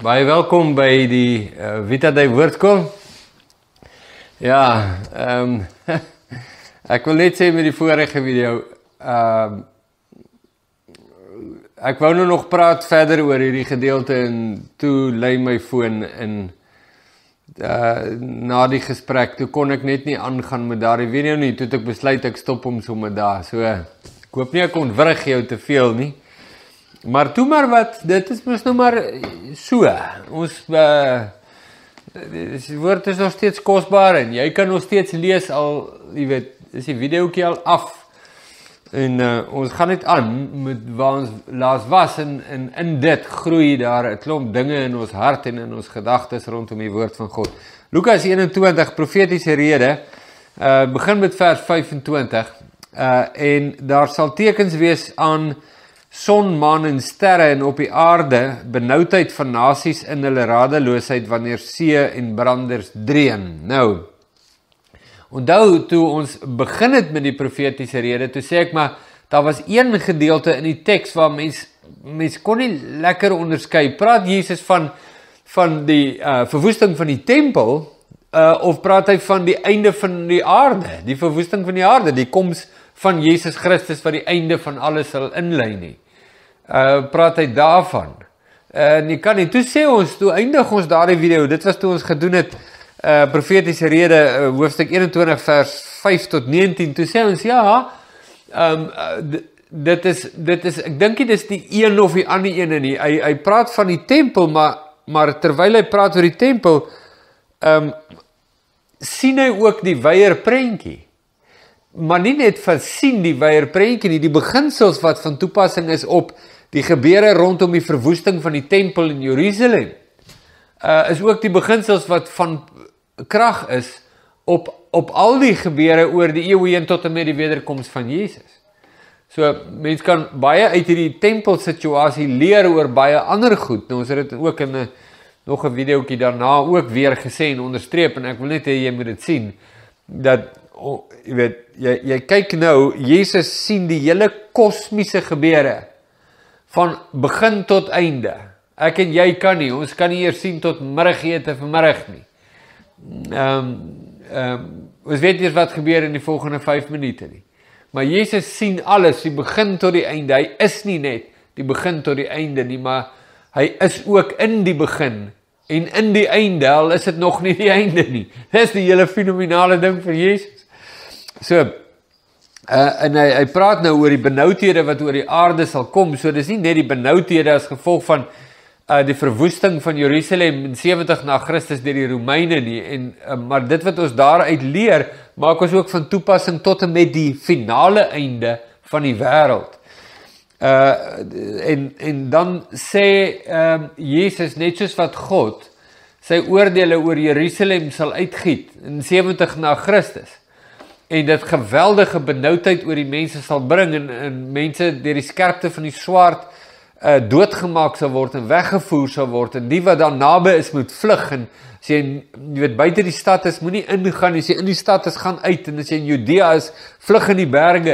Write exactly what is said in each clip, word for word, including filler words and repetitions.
Baie welkom by die uh, Vita Day Woordskool. Ja, um, ek wil net sê met die vorige video, um, ek wou nou nog praat verder oor hierdie gedeelte en toe lei my foon in uh, na die gesprek, toe kon ek net nie aangaan met daardie video nie, toe het ek besluit ek stop hom sommer daar, so ek hoop nie ek ontwrig jou te veel nie. Maar toe maar wat, dit is mos nou maar so, ons, uh, die woord is nog steeds kosbaar en jy kan nog steeds lees al, jy weet, is die videokie al af en uh, ons gaan net aan met waar ons laas was en, en in dit groei daar 'n klomp dinge in ons hart en in ons gedagtes rondom die woord van God. Lukas eenentwintig, profetiese rede, uh, begin met vers vyfentwintig uh, en daar sal tekens wees aan son, maan en sterre en op die aarde benoudheid van nasies in hulle radeloosheid wanneer see en branders dreun. Nou, onthou toe ons begin het met die profetiese rede, toe sê ek maar, daar was een gedeelte in die teks waar mens, mens kon nie lekker onderskei. Praat Jesus van, van die uh, verwoesting van die tempel, uh, of praat hy van die einde van die aarde, die verwoesting van die aarde, die koms van Jesus Christus wat die einde van alles sal inlei nie. Uh, praat hy daarvan. Uh, en jy kan nie, toe sê ons, toe eindig ons daardie video, dit was toe ons gedoen het, uh, profetiese rede, uh, hoofstuk eenentwintig vers vyf tot negentien, toe sê ons, ja, um, uh, dit is, dit is, ek dink nie, dit is die een of die ander ene nie, hy, hy praat van die tempel, maar, maar terwyl hy praat oor die tempel, um, sien hy ook die weier prentjie. Maar nie net van sien die weier prentjie nie, die beginsels wat van toepassing is op die gebeure rondom die verwoesting van die tempel in Jerusalem, uh, is ook die beginsels wat van krag is op, op al die gebeure oor die eeue heen tot en met die wederkoms van Jesus. So, mens kan baie uit hierdie tempelsituasie leer oor baie ander goed. Nou, ons het dit ook in 'n nog 'n videoetjie daarna ook weer gesê en onderstreep, en ek wil net hê jy moet dit sien, dat oh, jy weet, jy, jy kyk nou, Jesus sien die hele kosmiese gebeure, van begin tot einde. Ek en jy kan nie, ons kan nie eers sien tot middagete vanmiddag nie. Um, um, ons weet nie wat gebeur in die volgende vyf minute nie. Maar Jesus sien alles, die begin tot die einde. Hy is nie net die begin tot die einde nie, maar hy is ook in die begin. En in die einde, al is dit nog nie die einde nie. Dit is die hele fenomenale ding van Jesus. So, Uh, en hy, hy praat nou oor die benoudhede wat oor die aarde sal kom, so dis nie net die benoudhede as gevolg van uh, die verwoesting van Jerusalem in sewentig na Christus deur die Romeine nie, en, uh, maar dit wat ons daaruit leer, maak ons ook van toepassing tot en met die finale einde van die wêreld. Uh, en, en dan sê uh, Jesus, net soos wat God sy oordeele oor Jerusalem sal uitgiet in sewentig na Christus, en dit geweldige benoudheid oor die mense sal bring, en, en mense deur die skerpte van die swaard uh, doodgemaak sal word en weggevoer sal word, en die wat daar naby is moet vlug, en as jy, jy weet, buite die stad is, moet nie ingaan, as jy in die stad is, gaan uit, en as jy in Judea is, vlug in die berge.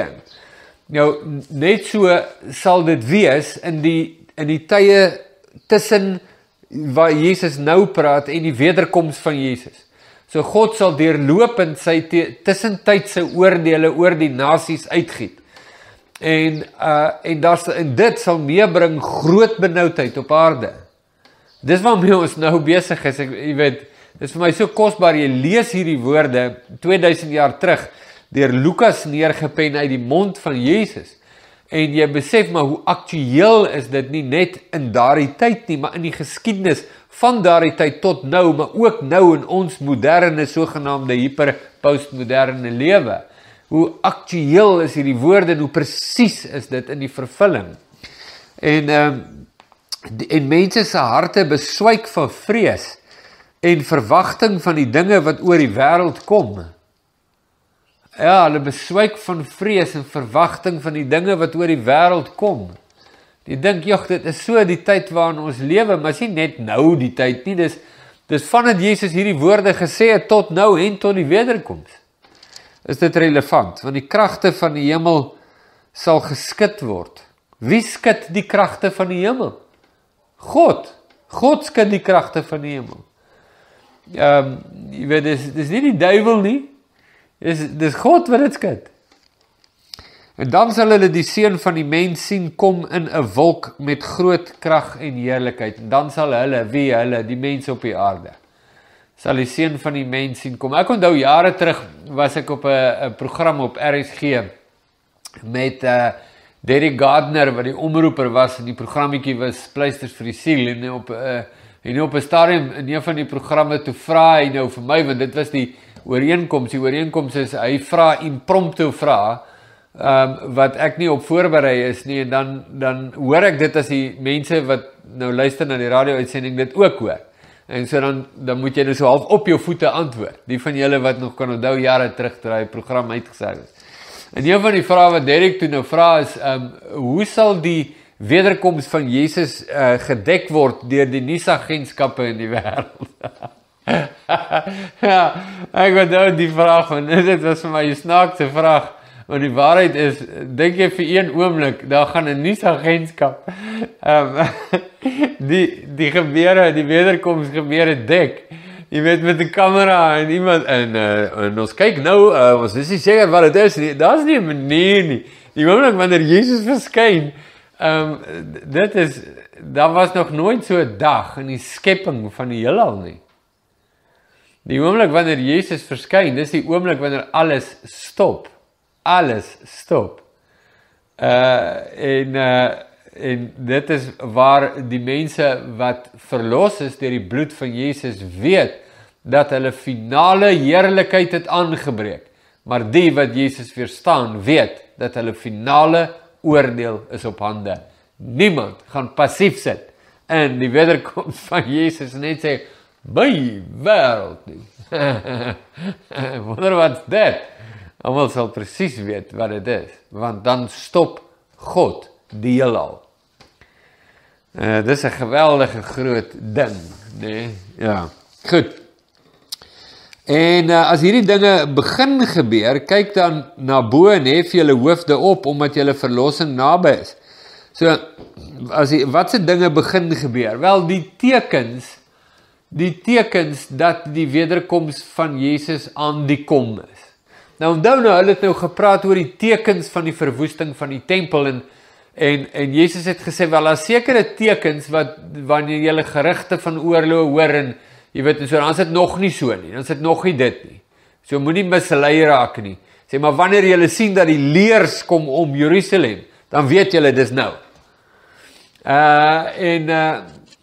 Nou, net so sal dit wees in die, in die tye tussen waar Jesus nou praat en die wederkoms van Jesus. So God sal deurlopend sy tussentydse oordeele oor die nasies uitgiet. En, uh, en, daar, en dit sal meebring groot benoudheid op aarde. Dis waarmee ons nou besig is. Ek, jy weet, dis vir my so kosbaar, jy lees hierdie woorde tweeduisend jaar terug, deur Lukas neergepen uit die mond van Jesus. En jy besef maar hoe aktueel is dit nie net in daardie tyd nie, maar in die geskiedenis van daardie tyd tot nou, maar ook nou in ons moderne, sogenaamde hyper-postmoderne lewe. Hoe aktueel is hierdie woorde en hoe presies is dit in die vervulling. En, um, en mense se harte beswyk van vrees en verwagting van die dinge wat oor die wêreld kom. Ja, hulle beswyk van vrees en verwagting van die dinge wat oor die wêreld kom. Die dink, jog, dit is so die tyd waarin ons lewe, maar is nie net nou die tyd nie, dis, dis vandat Jesus hierdie woorde gesê het tot nou en tot die wederkoms. Is dit relevant, want die kragte van die hemel sal geskit word. Wie skit die kragte van die hemel? God. God skud die kragte van die hemel. Um, jy weet, dis, dis nie die duiwel nie, dis, dis God wat dit skud. En dan sal hulle die seun van die mens sien kom in 'n wolk met groot krag en heerlikheid. En dan sal hulle, wie hulle, die mense op die aarde, sal die seun van die mens sien kom. Ek onthou jare terug was ek op 'n program op R S G met uh, Derek Gardner, wat die omroeper was, en die programmetjie was Pleisters vir die Siel, en op 'n uh, en op 'n stadium in een van die programme toe vra hy nou vir my, want dit was die ooreenkoms, die ooreenkoms is, hy vra impromptu vra, um, wat ek nie op voorberei is nie, en dan, dan hoor ek dit as die mense wat nou luister na die radio-uitsending dit ook hoor. En so dan, dan moet jy nou so half op jou voete antwoord. Die van julle wat nog kan onthou jare terug ter hy program uitgesaai is. En een van die vrae wat Derek toe nou vra is, um, hoe sal die wederkoms van Jesus uh, gedek word deur die nuusagentskappe in die wêreld? Ja, ek onthou die vraag, want dit was vir my 'n snaakse vraag. Want die waarheid is, dink jy vir een oomblik, daar gaan 'n nuusagentskap um, die, die gebeure, die wederkoms gebeure dek. Jy weet, met 'n kamera en iemand, en, uh, en ons kyk nou, uh, ons is nie seker wat dit is nie, daar is nie 'n manier nie. Die oomblik wanneer Jesus verskyn, um, dit is, daar was nog nooit so 'n dag in die skepping van die heelal nie. Die oomblik wanneer Jesus verskyn, dis die oomblik wanneer alles stop. Alles stop. Uh, en, uh, en dit is waar die mense wat verlos is deur die bloed van Jesus weet, dat hulle finale heerlikheid het aangebreek. Maar die wat Jesus weerstaan, weet, dat hulle finale oordeel is op hande. Niemand gaan passief sit, en die wederkoms van Jesus net sê, my wêreld nie. Wonder wat's dit? Almal sal presies weet wat dit is, want dan stop God die heelal. Uh, dis 'n geweldige groot ding, nee? Ja, goed. En uh, as hierdie dinge begin gebeur, kyk dan na bo en hef julle hoofde op, omdat julle verlossing naby is. So, as die, wat se dinge begin gebeur? Wel, die tekens, die tekens dat die wederkoms van Jesus aan die kom is. Nou onthou nou, hulle het nou gepraat oor die tekens van die verwoesting van die tempel, en, en, en Jesus het gesê, wel, daar sekere tekens, wat, wanneer julle gerugte van oorlog hoor, en jy weet, so, dan is dit nog nie so nie, dan is dit nog nie dit nie. So moet nie mislei raak nie. Sê, maar wanneer julle sien dat die leers kom om Jerusalem, dan weet julle dis nou. Uh, en, uh,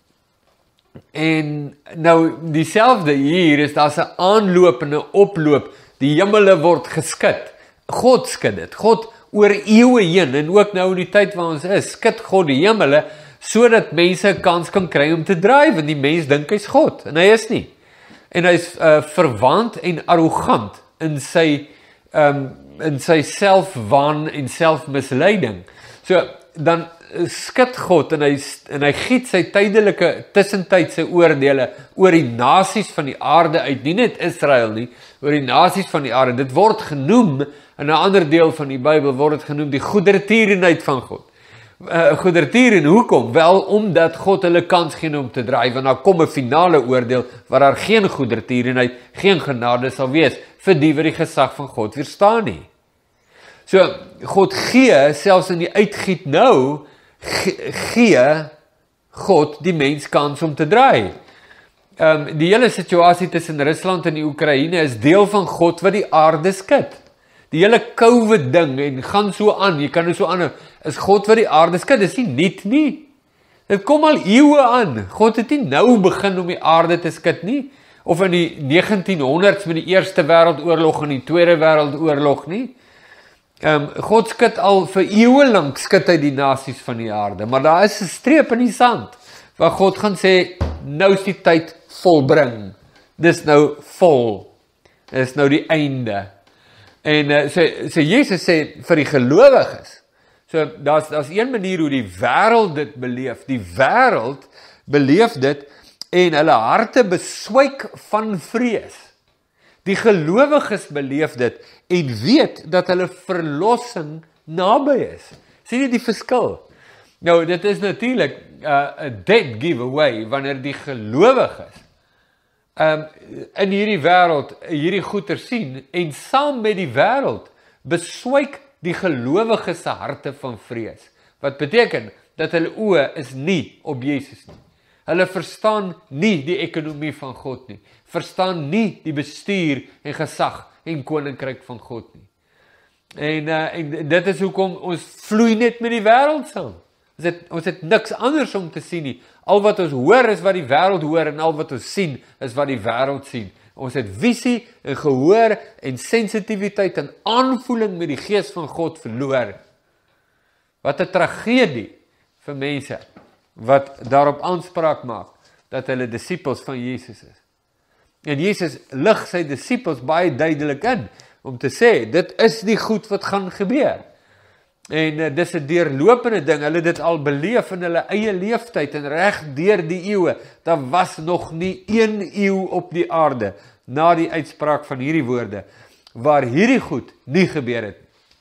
en nou, dieselfde hier is, daar is 'n aanloop en 'n oploop. Die hemele word geskit. God skud dit. God oor eeue heen, en ook nou in die tyd waar ons is, skud God die hemele, sodat mense 'n kans kan kry om te draai, want die mens dink hy's God, en hy is nie. En hy's uh, verwant en arrogant in sy, um, in sy selfwaan en selfmisleiding. So, dan skud God, en hy, en hy giet sy tydelike tussentydse oordele oor die nasies van die aarde uit, nie net Israel nie, oor die nasies van die aarde. Dit word genoem, in 'n ander deel van die Bybel word dit genoem, die goedertierenheid van God. Uh, goedertieren, hoekom? Wel, omdat God hulle kans gee om te draai, want daar kom 'n finale oordeel, waar daar geen goedertierenheid, geen genade sal wees, vir die wat die gesag van God weerstaan nie. So, God gee, selfs in die uitgiet nou, gee God die mens kans om te draai. Um, die hele situasie tussen Rusland en die Oekraïne is deel van God wat die aarde skud. Die hele COVID ding, en gaan so aan, jy kan nou so aan, is God wat die aarde skud, dis nie nuut nie. Dit kom al eeue aan. God het nie nou begin om die aarde te skud nie, of in die negentienhonderd's met die Eerste Wêreldoorlog en die Tweede Wêreldoorlog nie. Um, God skud al vir eeue lank, skud hy die nasies van die aarde, maar daar is 'n streep in die sand, waar God gaan sê, nou is die tyd volbring, dis nou vol, dis nou die einde. En uh, so, so Jesus sê, vir die gelowiges, so daar's, daar's een manier hoe die wêreld dit beleef, die wêreld beleef dit, en hulle harte beswyk van vrees. Die gelowiges beleef dit, en weet dat hulle verlossing naby is. Sien jy die verskil? Nou, dit is natuurlik 'n uh, dead giveaway wanneer die gelowiges um, in hierdie wêreld hierdie goeie sien en saam met die wêreld beswyk die gelowiges se harte van vrees. Wat beteken dat hulle oë is nie op Jesus nie. Hulle verstaan nie die ekonomie van God nie. Verstaan nie die bestuur en gesag en koninkryk van God nie. En, uh, en dit is hoekom ons vloei net met die wêreld saam. Ons het, ons het niks anders om te sien nie. Al wat ons hoor is wat die wêreld hoor en al wat ons sien is wat die wêreld sien. Ons het visie en gehoor en sensitiwiteit en aanvoeling met die gees van God verloor. Wat 'n tragedie vir mense wat daarop aanspraak maak dat hulle disippels van Jesus is. En Jesus lig sy disippels baie duidelik in om te sê, dit is die goed wat gaan gebeur. En uh, dis 'n deurlopende ding, hulle het dit al beleef in hulle eie leeftyd en reg deur die eeue. Daar was nog nie een eeu op die aarde na die uitspraak van hierdie woorde waar hierdie goed nie gebeur het.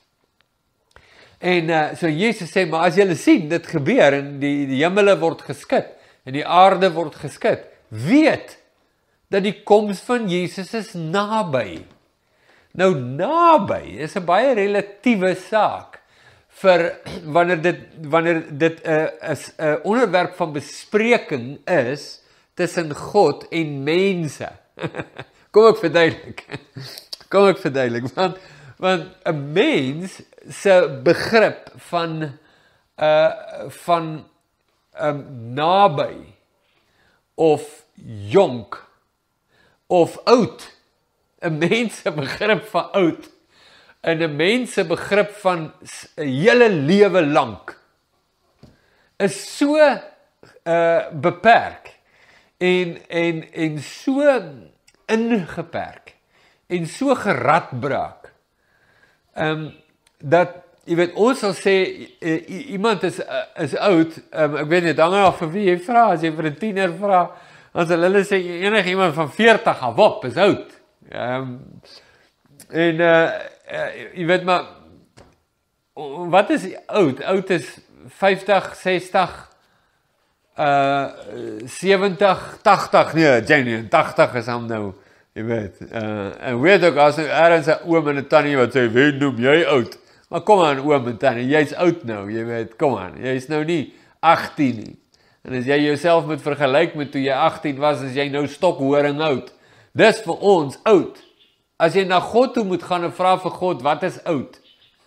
En uh, so Jesus sê, maar as julle sien dit gebeur en die, die hemele word geskit en die aarde word geskit, weet dat die koms van Jesus is naby. Nou naby is 'n baie relatiewe saak vir wanneer dit wanneer dit 'n uh, is 'n uh, onderwerp van bespreking is tussen God en mense. Kom ek verduidelik. Kom ek verduidelik want want 'n mens se begrip van uh van um, naby of jonk of oud, 'n mens se begrip van oud en 'n mens se begrip van 'n hele lewe lank is so uh beperk en en en so ingeperk en so geradbraak. Ehm um, dat jy weet ons sal sê uh, iemand is uh, is oud, um, ek weet nie, hang af vir wie jy vra, as jy vir 'n tiener vra, dan sal hulle sê enige iemand van veertig af op is oud. Ehm um, en uh, uh jy weet maar wat is oud? Oud is vyftig, sestig, uh sewentig, tagtig, nee, Janie, tagtig is hom nou, jy weet. Uh en weet ook as er is 'n oom en 'n tannie wat sê, "Wie noem jy oud?" Maar kom aan oom en tannie, jy's oud nou, jy weet, kom aan. Jy's nou nie agtien nie. En as jy jouself moet vergelyk met toe jy agtien was, is jy nou stokhoring oud. Dis vir ons oud. As jy na God toe moet gaan en vra vir God, wat is oud?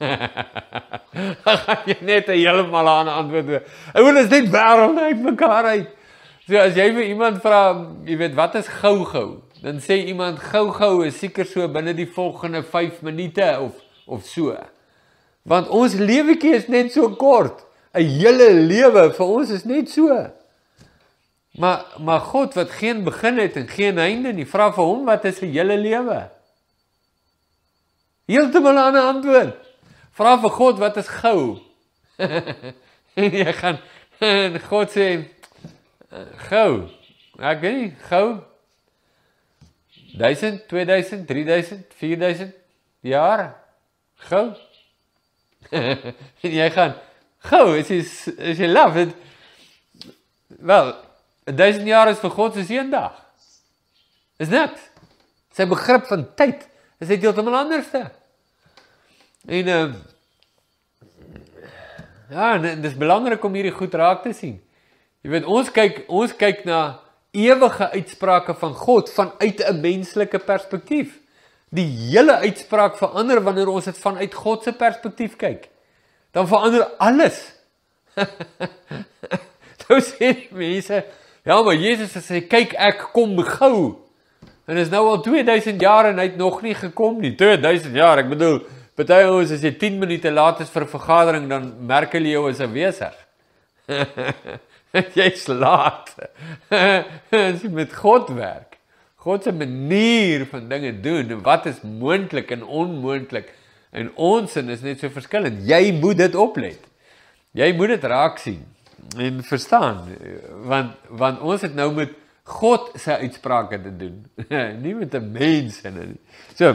Dan gaan jy net 'n heeltemal aan 'n antwoord gee. Ek wil is net wêreld uit mekaar uit. So as jy vir iemand vra, jy weet, wat is gou-gou? Dan sê iemand gou-gou is seker so binne die volgende vyf minute of of so. Want ons lewetjie is net so kort. 'n Hele lewe vir ons is net so. Maar maar God wat geen begin het en geen einde nie, vra vir hom wat is 'n hele lewe? Heeltemal 'n ander antwoord. Vra vir God wat is gou? En jy gaan en God sê gou. Ek weet nie, gou duisend, tweeduisend, drieduisend, vierduisend jaar. Gou. En jy gaan gou, as jy as jy laf het. Wel, duisend jaar is vir God soos een dag. Is niks. Sy begrip van tyd is net heeltemal anderste. En uh, ja, en dit is belangrik om hierdie goed raak te sien. Jy weet, ons kyk ons kyk na ewige uitsprake van God vanuit 'n menslike perspektief. Die hele uitspraak verander wanneer ons dit vanuit God se perspektief kyk. Dan verander alles. Nou sê die mense, ja, maar Jesus sê, kyk ek kom gou. En is nou al tweeduisend jaar en hy het nog nie gekom nie. tweeduisend jaar, ek bedoel, party ons as jy tien minute laat is vir 'n vergadering, dan merk hulle jou is afwesig. Jy's laat. As jy met God werk. God se manier van dinge doen, en wat is moontlik en onmoontlik, en ons sin is net so verskillend. Jy moet dit oplet. Jy moet dit raak sien en verstaan, want want ons het nou met God se uitsprake te doen, nie met 'n mens nie. So,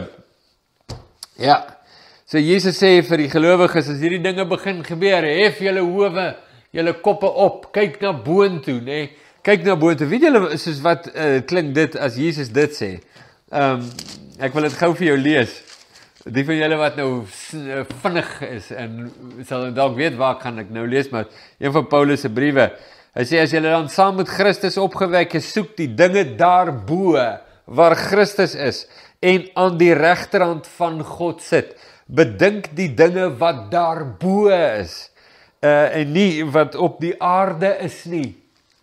ja. So Jesus sê vir die gelowiges, as hierdie dinge begin gebeur, hef julle howe, julle koppe op, kyk na boontoe, nê? Nee? Kyk na boontoe. Weet julle soos wat uh, klink dit as Jesus dit sê? Ehm um, ek wil dit gou vir jou lees. Die van julle wat nou vinnig is en sal dalk weet waar gaan ek nou lees, maar een van Paulus se briewe. Hy sê as julle dan saam met Christus opgewek is, soek die dinge daarbo waar Christus is en aan die regterhand van God sit. Bedink die dinge wat daarbo is uh, en nie wat op die aarde is nie.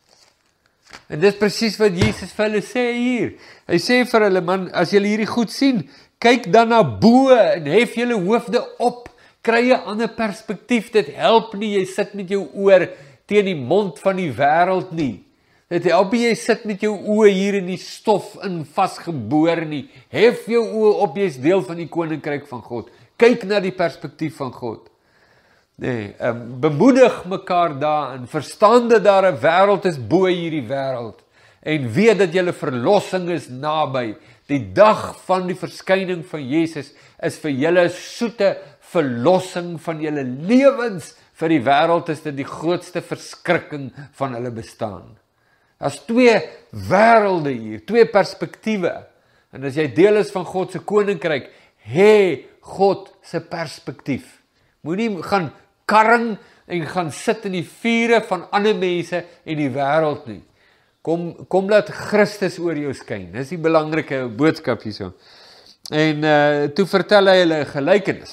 En dis presies wat Jesus vir hulle sê hier. Hy sê vir hulle, man, as julle hierdie goed sien, kyk dan na bo en hef julle hoofde op. Kry 'n ander perspektief. Dit help nie jy sit met jou oor teen die mond van die wêreld nie. Dit help nie jy sit met jou oë hier in die stof in vasgeboor nie. Hef jou oë op, jy's deel van die koninkryk van God. Kyk na die perspektief van God. Nee, um, bemoedig mekaar daarin. Verstaan dat daar 'n wêreld is bo hierdie wêreld. En weet dat julle verlossing is naby. Die dag van die verskyning van Jesus is vir julle soete verlossing van julle lewens. Vir die wêreld is dit die grootste verskrikking van hulle bestaan. Daar's twee wêrelde hier, twee perspektiewe. En as jy deel is van God se koninkryk, hê God se perspektief. Moenie gaan karring en gaan sit in die vure van ander mense en die wêreld nie. Kom, kom laat Christus oor jou skyn. Dis die belangrike boodskap hierso. En uh, toe vertel hy hulle 'n gelykenis.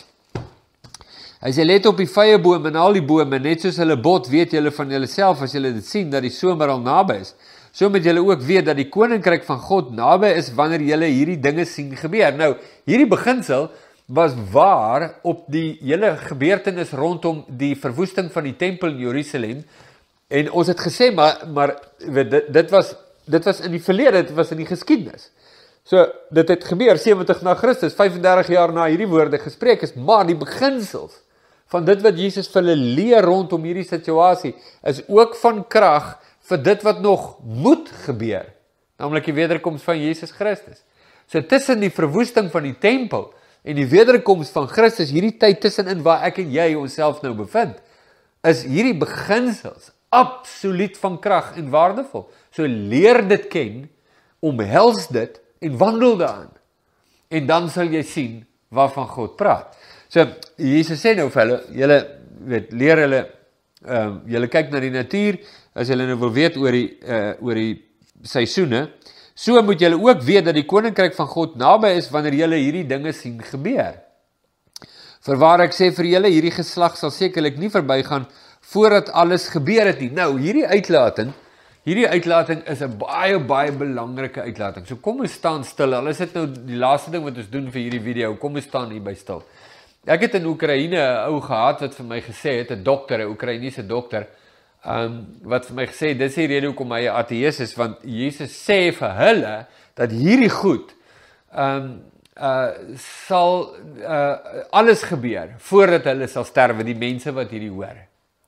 Hy sê, let op die vyeboom en al die bome, net soos hulle bot, weet julle van julleself as julle dit sien, dat die somer al naby is. So moet julle ook weet dat die koninkryk van God naby is wanneer julle hierdie dinge sien gebeur. Nou, hierdie beginsel was waar op die hele gebeurtenis rondom die verwoesting van die tempel in Jerusalem. En ons het gesê, maar, maar dit, dit, was, dit was in die verlede, dit was in die geskiedenis. So, dit het gebeur, sewentig na Christus, vyfendertig jaar na hierdie woorde gespreek is, maar die beginsels van dit wat Jesus vir hulle leer rondom hierdie situasie, is ook van krag vir dit wat nog moet gebeur, naamlik die wederkoms van Jesus Christus. So tussen die verwoesting van die tempel en die wederkoms van Christus, hierdie tyd tussenin waar ek en jy onsself nou bevind, is hierdie beginsels absoluut van krag en waardevol. So leer dit ken, omhels dit en wandel daarin. En dan sal jy sien waarvan God praat. So Jesus sê nou vir hulle, julle weet, leer hulle, um, julle kyk na die natuur, as julle nou wil weet oor die, uh, oor die seisoene, so moet julle ook weet dat die koninkryk van God naby is wanneer julle hierdie dinge sien gebeur. Voorwaar ek sê vir julle, hierdie geslag sal sekerlik nie verbygaan voordat alles gebeur het nie. Nou, hierdie uitlating, hierdie uitlating is 'n baie, baie belangrike uitlating. So kom ons staan stil, al is dit nou die laaste ding wat ons doen vir hierdie video, kom ons staan hier by stil. Ek het in Oekraïne 'n ou gehad wat vir my gesê het, 'n dokter, 'n Oekraïense dokter, um, wat vir my gesê het, dis die rede hoekom hy 'n ateïs is, want Jesus sê vir hulle, dat hierdie goed, um, uh, sal uh, alles gebeur, voordat hulle sal sterwe, die mense wat hierdie hoor.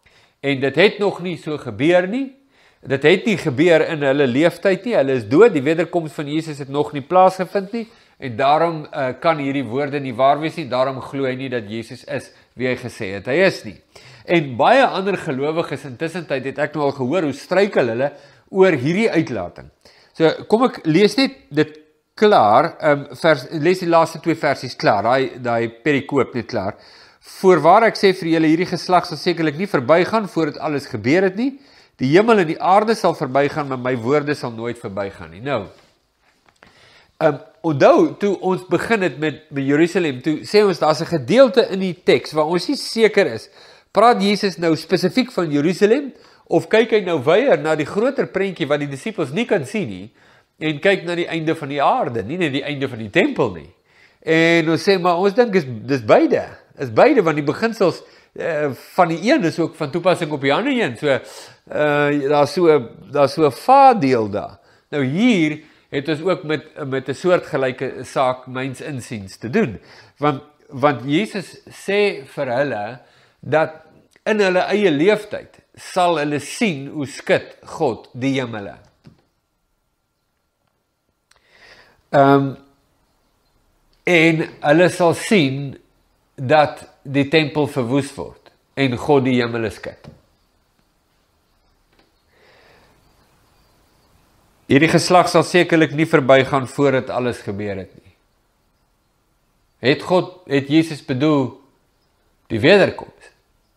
En dit het nog nie so gebeur nie, dit het nie gebeur in hulle leeftyd nie, hulle is dood, die wederkoms van Jesus het nog nie plaasgevind nie, en daarom uh, kan hierdie woorde nie waar wees nie, daarom glo hy nie dat Jesus is wie hy gesê het, hy is nie. En baie ander gelowiges intussen tyd het ek nou al gehoor hoe struikel hulle oor hierdie uitlating. So kom ek lees net dit klaar, um, vers, lees die laaste twee versies klaar, daai daai perikoop net klaar. Voorwaar ek sê vir julle, hierdie geslag sal sekerlik nie verbygaan voordat alles gebeur het nie. Die hemel en die aarde sal verbygaan, maar my woorde sal nooit verbygaan nie. Nou, um, onthou, toe ons begin het met, met Jerusalem, toe sê ons, daar is 'n gedeelte in die teks, waar ons nie seker is, praat Jesus nou spesifiek van Jerusalem, of kyk hy nou weier na die groter prentjie, wat die disippels nie kan sien nie, en kyk na die einde van die aarde, nie na die einde van die tempel nie. En ons sê, maar ons dink, is, dis beide, is beide, want die beginsels uh, van die een is ook van toepassing op die ander een, so, uh, daar is so, daar is so 'n vaardeel daar. Nou hier, het ons ook met, met 'n soortgelyke saak, myns insiens, te doen. Want, want Jesus sê vir hulle, dat in hulle eie leeftyd, sal hulle sien hoe skud God die hemele. Um, en hulle sal sien, dat die tempel verwoes word, en God die hemele skud. Hierdie geslag sal sekerlik nie verbygaan voordat alles gebeur het nie. Het God, het Jesus bedoel die wederkoms?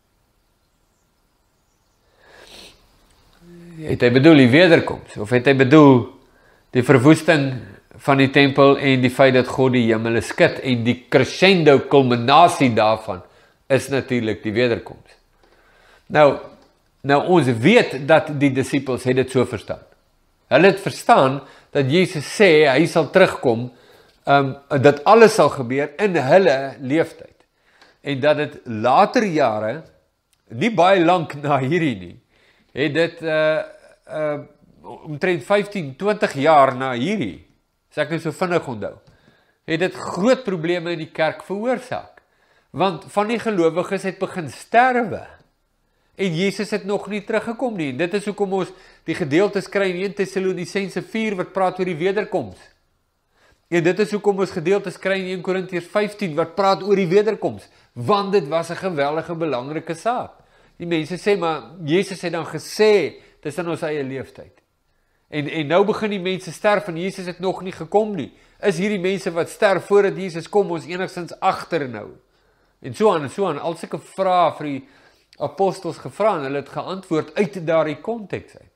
Het hy bedoel die wederkoms? Of het hy bedoel die verwoesting van die tempel en die feit dat God die hemel skud en die crescendo kulminasie daarvan is natuurlik die wederkoms. Nou, nou ons weet dat die disippels het dit so verstaan. Hulle het verstaan dat Jesus sê hy sal terugkom, um, dat alles sal gebeur in hulle leeftyd. En dat dit later jare, nie baie lank na hierdie nie, het dit uh, uh, omtrent vyftien, twintig jaar na hierdie, as ek nou so vinnig onthou, het dit groot probleme in die kerk veroorsaak. Want van die gelowiges het begin sterwe. En Jesus het nog nie teruggekom nie. En dit is hoekom ons die gedeeltes kry in Eerste Tessalonisense vier wat praat oor die wederkoms. En dit is hoekom ons gedeeltes kry in Eerste Korintiërs vyftien wat praat oor die wederkoms. Want dit was 'n geweldige belangrike saak. Die mense sê maar Jesus het dan gesê dis in ons eie leeftyd. En en nou begin die mense sterf en Jesus het nog nie gekom nie. Is hierdie mense wat sterf voordat Jesus kom ons enigstens agter nou? En so aan en so aan al sulke vrae vir die apostels gevra en hulle het geantwoord uit daardie konteks uit.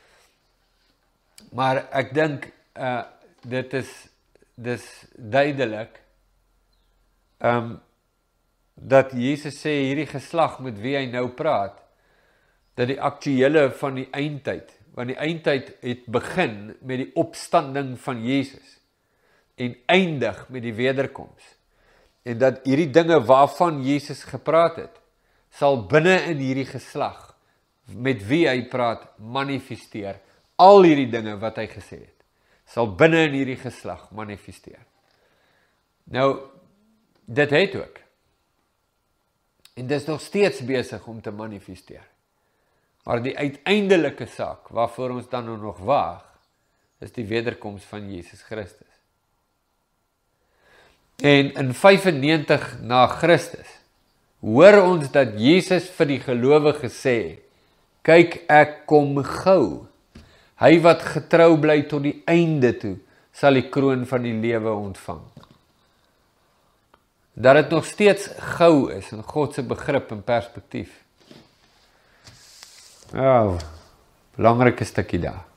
Maar ek dink uh, dit is dis duidelik um, dat Jesus sê hierdie geslag met wie hy nou praat, dat die aktuele van die eindtyd, want die eindtyd het begin met die opstanding van Jesus en eindig met die wederkoms. En dat hierdie dinge waarvan Jesus gepraat het, sal binne in hierdie geslag, met wie hy praat, manifesteer. Al hierdie dinge wat hy gesê het, sal binne in hierdie geslag manifesteer. Nou, dit het ook. En dit is nog steeds besig om te manifesteer. Maar die uiteindelike saak, waarvoor ons dan nog waag, is die wederkoms van Jesus Christus. En in vyfennegentig na Christus, hoor ons dat Jesus vir die gelowige sê, kyk ek kom gou. Hy wat getrou bly tot die einde toe, sal die kroon van die lewe ontvang. Dat dit nog steeds gou is in God se begrip en perspektief. Ja, belangrike stukkie daar.